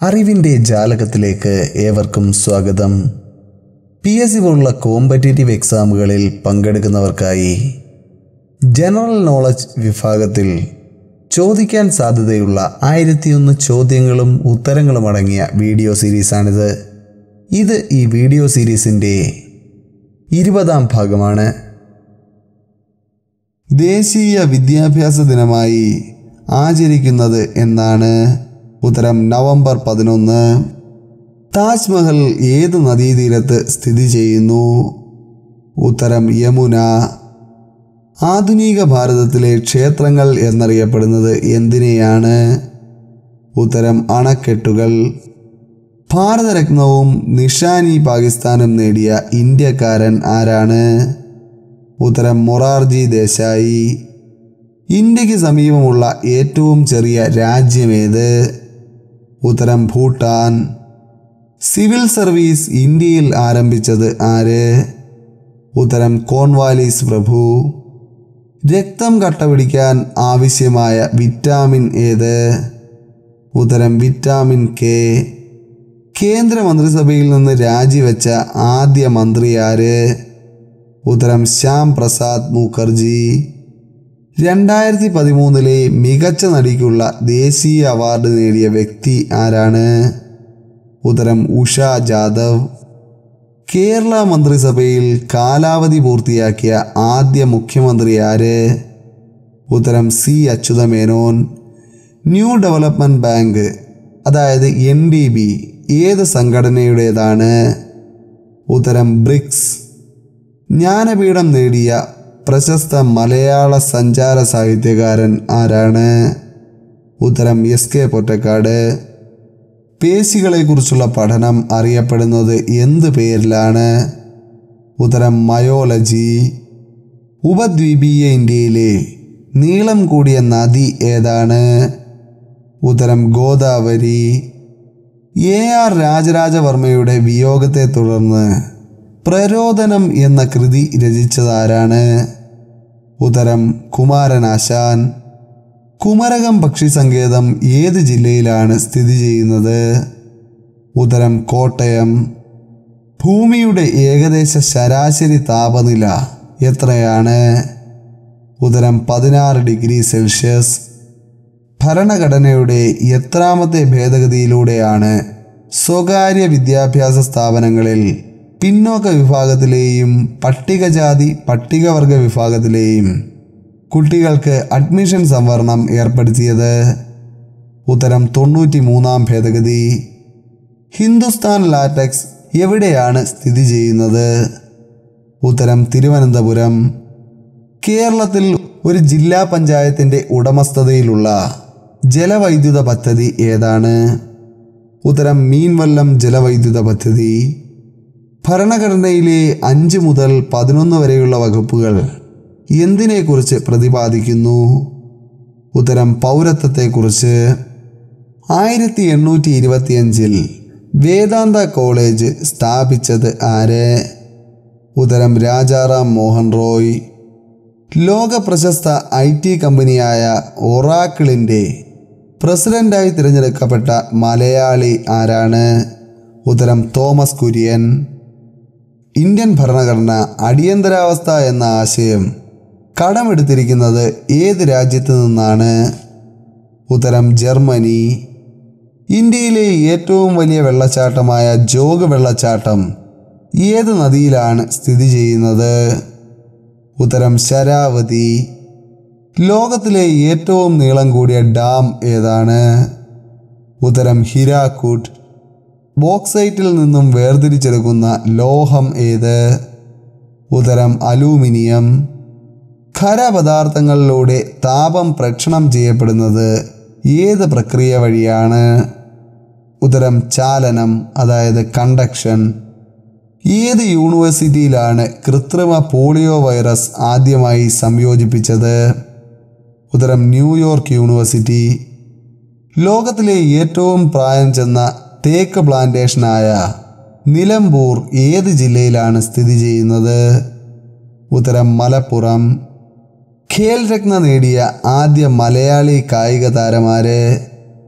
അറിവിൻ്റെ ജാലകത്തിലേക്ക് ഏവർക്കും സ്വാഗതം. PSC പോലുള്ള കോമ്പറ്റേറ്റീവ് എക്സാമുകളിൽ പങ്കെടുക്കുന്നവർക്കായി ജനറൽ നോളജ് വിഭാഗത്തിൽ ചോദിക്കാൻ സാധ്യതയുള്ള 1001 ചോദ്യങ്ങളും ഉത്തരങ്ങളും അടങ്ങിയ വീഡിയോ സീരീസാണിത്. ഇത് ഈ വീഡിയോ സീരീസിൻ്റെ 20ാം ഭാഗമാണ്. ദേശീയ വിദ്യാഭ്യാസ ദിനമായി ആചരിക്കുന്നത് എന്നാണ്? ഉത്തരം നവംബർ 11. താജ്മഹൽ ഏത് നദീതീരത്ത് സ്ഥിതി ചെയ്യുന്നു? ഉത്തരം യമുന. ആധുനിക ഭാരതത്തിലെ ക്ഷേത്രങ്ങൾ എന്നറിയപ്പെടുന്നത് എന്തിനെയാണ്? ഉത്തരം അണക്കെട്ടുകൾ. ഭാരതരത്നവും നിഷാനി പാകിസ്ഥാനും നേടിയ ഇന്ത്യക്കാരൻ ആരാണ്? ഉത്തരം മൊറാർജി ദേശായി. ഇന്ത്യക്ക് സമീപമുള്ള ഏറ്റവും ചെറിയ രാജ്യമേത്? ഉത്തരം ഭൂട്ടാൻ. സിവിൽ സർവീസ് ഇന്ത്യയിൽ ആരംഭിച്ചത് ആര്? ഉത്തരം കോൺവാലീസ് പ്രഭു. രക്തം കട്ടപിടിക്കാൻ ആവശ്യമായ വിറ്റാമിൻ ഏത്? ഉത്തരം വിറ്റാമിൻ കെ. കേന്ദ്രമന്ത്രിസഭയിൽ നിന്ന് രാജിവെച്ച ആദ്യ മന്ത്രി ആര്? ഉത്തരം ശ്യാം പ്രസാദ് മുഖർജി. 2013 മികച്ച നടിക്കുള്ള ദേശീയ അവാർഡ് നേടിയ വ്യക്തി ആരാണ്? ഉത്തരം ഉഷ ജാദവ്. കേരള മന്ത്രിസഭയിൽ കാലാവധി പൂർത്തിയാക്കിയ ആദ്യ മുഖ്യമന്ത്രി ആര്? ഉത്തരം C Achutha Menon. New development bank അതായത് NDB ഏത് സംഘടനയുടേതാണ്? ഉത്തരം ബ്രിക്സ്. ജ്ഞാനപീഠം നേടിയ പ്രശസ്ത മലയാള സഞ്ചാര സാഹിത്യകാരൻ ആരാണ്? ഉത്തരം SK പൊറ്റക്കാട്. പേശികളെക്കുറിച്ചുള്ള പഠനം അറിയപ്പെടുന്നത് എന്ത് പേരിലാണ്? ഉത്തരം മയോളജി. ഉപദ്വീപീയ ഇന്ത്യയിലെ നീളം കൂടിയ നദി ഏതാണ്? ഉത്തരം ഗോദാവരി. AR രാജരാജവർമ്മയുടെ വിയോഗത്തെ തുടർന്ന് പ്രരോദനം എന്ന കൃതി രചിച്ചതാരാണ്? ഉത്തരം കുമാരനാശാൻ. കുമരകം പക്ഷി സങ്കേതം ഏത് ജില്ലയിലാണ് സ്ഥിതി ചെയ്യുന്നത്? ഉത്തരം കോട്ടയം. ഭൂമിയുടെ ഏകദേശ ശരാശരി താപനില എത്രയാണ്? ഉത്തരം 16 ഡിഗ്രി സെൽഷ്യസ്. ഭരണഘടനയുടെ എത്രാമത്തെ ഭേദഗതിയിലൂടെയാണ് സ്വകാര്യ വിദ്യാഭ്യാസ സ്ഥാപനങ്ങളിൽ പിന്നോക്ക വിഭാഗത്തിലെയും പട്ടികജാതി പട്ടികവർഗ വിഭാഗത്തിലെയും കുട്ടികൾക്ക് അഡ്മിഷൻ സംവരണം ഏർപ്പെടുത്തിയത്? ഉത്തരം 93ാം ഭേദഗതി. ഹിന്ദുസ്ഥാൻ ലാറ്റക്സ് എവിടെയാണ് സ്ഥിതി ചെയ്യുന്നത്? ഉത്തരം തിരുവനന്തപുരം. കേരളത്തിൽ ഒരു ജില്ലാ പഞ്ചായത്തിൻ്റെ ഉടമസ്ഥതയിലുള്ള ജലവൈദ്യുത പദ്ധതി ഏതാണ്? ഉത്തരം മീൻവല്ലം ജലവൈദ്യുത പദ്ധതി. ഭരണഘടനയിലെ 5 മുതൽ 11 വരെയുള്ള വകുപ്പുകൾ എന്തിനെക്കുറിച്ച് പ്രതിപാദിക്കുന്നു? ഉത്തരം പൗരത്വത്തെക്കുറിച്ച്. 1825 വേദാന്ത കോളേജ് സ്ഥാപിച്ചത് ആര്? ഉത്തരം രാജാറാം മോഹൻ റോയ്. ലോക പ്രശസ്ത IT കമ്പനിയായ ഒറാക്കിളിൻ്റെ പ്രസിഡന്റായി തിരഞ്ഞെടുക്കപ്പെട്ട മലയാളി ആരാണ്? ഉത്തരം തോമസ് കുര്യൻ. ഇന്ത്യൻ ഭരണഘടന അടിയന്തരാവസ്ഥ എന്ന ആശയം കടമെടുത്തിരിക്കുന്നത് ഏത് രാജ്യത്ത് നിന്നാണ്? ഉത്തരം ജർമ്മനി. ഇന്ത്യയിലെ ഏറ്റവും വലിയ വെള്ളച്ചാട്ടമായ ജോഗ് വെള്ളച്ചാട്ടം ഏത് നദിയിലാണ് സ്ഥിതി ചെയ്യുന്നത്? ഉത്തരം ശരാവതി. ലോകത്തിലെ ഏറ്റവും നീളം കൂടിയ ഡാം ഏതാണ്? ഉത്തരം ഹിരാക്കുഡ്. ബോക്സൈറ്റിൽ നിന്നും വേർതിരിച്ചെടുക്കുന്ന ലോഹം ഏത്? ഉത്തരം അലൂമിനിയം. ഖരപദാർത്ഥങ്ങളിലൂടെ താപം പ്രക്ഷണം ചെയ്യപ്പെടുന്നത് ഏത് പ്രക്രിയ വഴിയാണ്? ഉത്തരം ചാലനം അതായത് കണ്ടക്ഷൻ. ഏത് യൂണിവേഴ്സിറ്റിയിലാണ് കൃത്രിമ പോളിയോ വൈറസ് ആദ്യമായി സംയോജിപ്പിച്ചത്? ഉത്തരം ന്യൂയോർക്ക് യൂണിവേഴ്സിറ്റി. ലോകത്തിലെ ഏറ്റവും പ്രായം ചെന്ന തേക്ക് പ്ലാന്റേഷനായ നിലമ്പൂർ ഏത് ജില്ലയിലാണ് സ്ഥിതി ചെയ്യുന്നത്? ഉത്തരം മലപ്പുറം. ഖേൽ രത്ന നേടിയ ആദ്യ മലയാളി കായിക താരമാര്?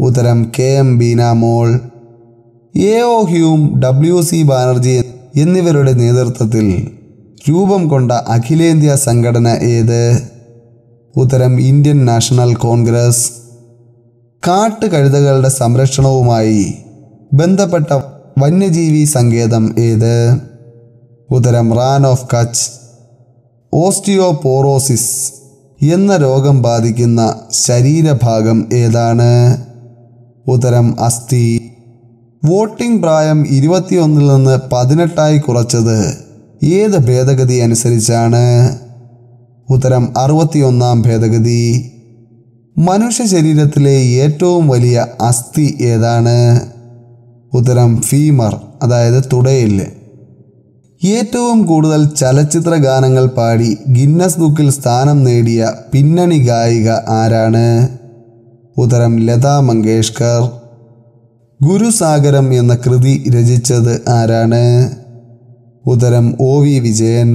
ഉത്തരം KM Beenamol. AO Hume, WC Banerjee എന്നിവരുടെ നേതൃത്വത്തിൽ രൂപം കൊണ്ട അഖിലേന്ത്യാ സംഘടന ഏത്? ഉത്തരം ഇന്ത്യൻ നാഷണൽ കോൺഗ്രസ്. കാട്ടുകഴുതകളുടെ സംരക്ഷണവുമായി ബന്ധപ്പെട്ട വന്യജീവി സങ്കേതം ഏത്? ഉത്തരം റാൻ ഓഫ് കച്ച്. ഓസ്റ്റിയോപോറോസിസ് എന്ന രോഗം ബാധിക്കുന്ന ശരീരഭാഗം ഏതാണ്? ഉത്തരം അസ്ഥി. വോട്ടിംഗ് പ്രായം 21 നിന്ന് 18 കുറച്ചത് ഏത് ഭേദഗതി അനുസരിച്ചാണ്? ഉത്തരം 61 ഭേദഗതി. മനുഷ്യ ശരീരത്തിലെ ഏറ്റവും വലിയ അസ്ഥി ഏതാണ്? ഉത്തരം ഫീമർ, അതായത് തുടയെല്ല്. ഏറ്റവും കൂടുതൽ ചലച്ചിത്ര ഗാനങ്ങൾ പാടി ഗിന്നസ് ബുക്കിൽ സ്ഥാനം നേടിയ പിന്നണി ഗായിക ആരാണ്? ഉത്തരം ലതാ മങ്കേഷ്കർ. ഗുരുസാഗരം എന്ന കൃതി രചിച്ചത് ആരാണ്? ഉത്തരം OV വിജയൻ.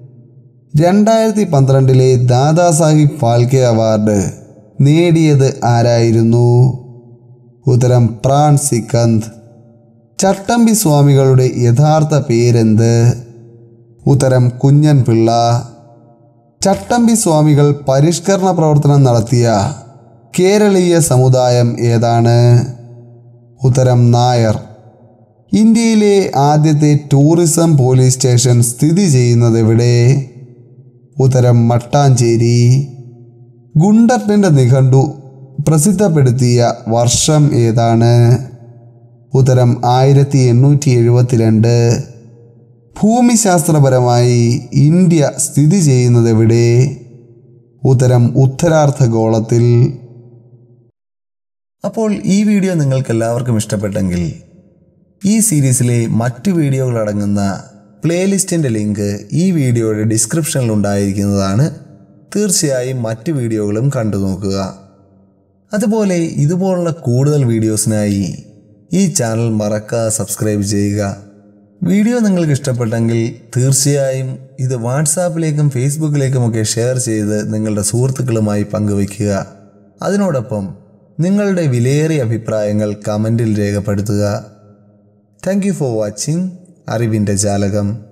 2012 ദാദാസാഹിബ് ഫാൽക്കെ അവാർഡ് നേടിയത് ആരായിരുന്നു? ഉത്തരം പ്രാൺ സിക്കന്ത്. ചട്ടമ്പി സ്വാമികളുടെ യഥാർത്ഥ പേരെന്ത്? ഉത്തരം കുഞ്ഞൻ പിള്ള. ചട്ടമ്പി സ്വാമികൾ പരിഷ്കരണ പ്രവർത്തനം നടത്തിയ കേരളീയ സമുദായം ഏതാണ്? ഉത്തരം നായർ. ഇന്ത്യയിലെ ആദ്യത്തെ ടൂറിസം പോലീസ് സ്റ്റേഷൻ സ്ഥിതി ചെയ്യുന്നത് എവിടെ? ഉത്തരം മട്ടാഞ്ചേരി. ഗുണ്ടർട്ടിൻ്റെ നിഘണ്ടു പ്രസിദ്ധപ്പെടുത്തിയ വർഷം ഏതാണ്? ഉത്തരം 1872. ഭൂമിശാസ്ത്രപരമായി ഇന്ത്യ സ്ഥിതി ചെയ്യുന്നത് എവിടെ? ഉത്തരം ഉത്തരാർദ്ധഗോളത്തിൽ. അപ്പോൾ ഈ വീഡിയോ നിങ്ങൾക്ക് എല്ലാവർക്കും ഇഷ്ടപ്പെട്ടെങ്കിൽ ഈ സീരീസിലെ മറ്റു വീഡിയോകൾ അടങ്ങുന്ന പ്ലേലിസ്റ്റിൻ്റെ ലിങ്ക് ഈ വീഡിയോയുടെ ഡിസ്ക്രിപ്ഷനിൽ ഉണ്ടായിരിക്കുന്നതാണ്. തീർച്ചയായും മറ്റു വീഡിയോകളും കണ്ടു നോക്കുക. അതുപോലെ ഇതുപോലുള്ള കൂടുതൽ വീഡിയോസിനായി ഈ ചാനൽ മറക്കാതെ സബ്സ്ക്രൈബ് ചെയ്യുക. വീഡിയോ നിങ്ങൾക്ക് ഇഷ്ടപ്പെട്ടെങ്കിൽ തീർച്ചയായും ഇത് വാട്സാപ്പിലേക്കും ഫേസ്ബുക്കിലേക്കുമൊക്കെ ഷെയർ ചെയ്ത് നിങ്ങളുടെ സുഹൃത്തുക്കളുമായി പങ്കുവയ്ക്കുക. അതിനോടൊപ്പം നിങ്ങളുടെ വിലയേറിയ അഭിപ്രായങ്ങൾ കമൻറ്റിൽ രേഖപ്പെടുത്തുക. താങ്ക് യു ഫോർ വാച്ചിങ് അറിവിൻ്റെ ജാലകം.